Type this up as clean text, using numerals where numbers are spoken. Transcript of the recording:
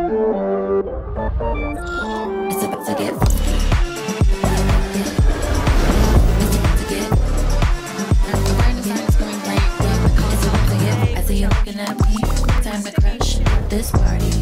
It's about to get funky. It's about to get. The brand design is going great. It's about to get. I see you looking at me. Time to crash this party.